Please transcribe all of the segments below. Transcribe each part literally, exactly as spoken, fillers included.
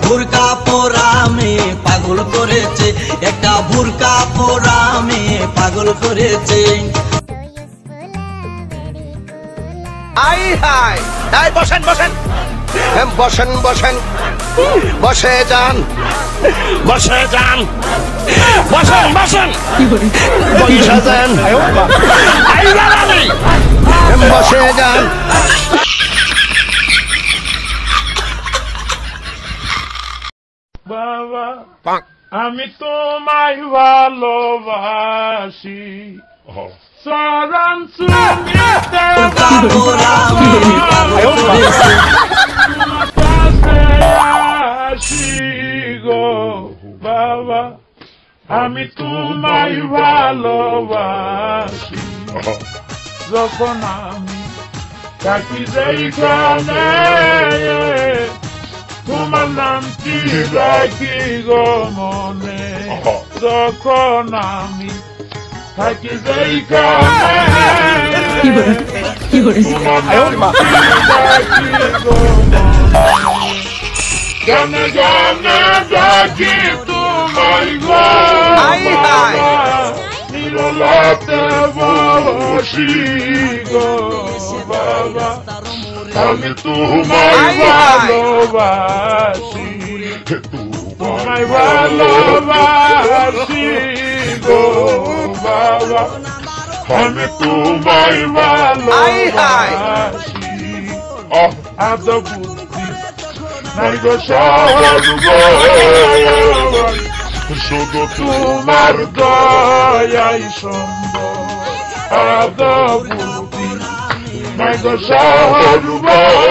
বুরকা পরা মেয়ে পাগল করেছে, একটা বুরকা পরা মেয়ে পাগল করেছে। আই হাই তাই বসেন বসেন বসেন বসেন বসে যান বসে যান বসেন বসেন বসে যান বসে যান। বাবা আমি তোমায় ভালোবাসি, চরণ চুমিতে আসি গো বাবা, আমি তোমায় ভালোবাসি। যখন আমি থাকি যেইখানে তোমার নাম কি রাখি গো মনে, যখন আমি থাকি যেইখানে তোমার নাম কি রাখি গো মনে, গানে গানে ডাকি তোমায় গো বাবা, নিরলতে বসি গো বাবা, আমি তোমায় ভালোবাসি, তোমায় ভালোবাসি গো বাবা, আমি তোমায় ভালোবাসি। আজ বুদ্ধি নাই গো সহজ গো, শুধু তোমার দয়াই সম্ভব। আজ বুদ্ধি নাই গো সহজ,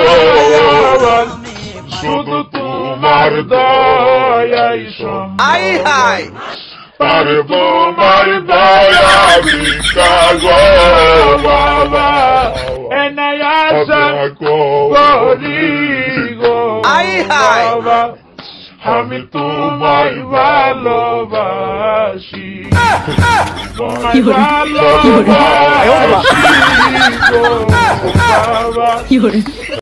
শুধু তোমার দয়াই সম্ভব। পারে তোমার দয়া ভিক্ষা গো বাবা, এনে আশা করি গো বাবা, আমি তোমায় ভালোবাসি, তোমায় ভালোবাসি গো বাবা।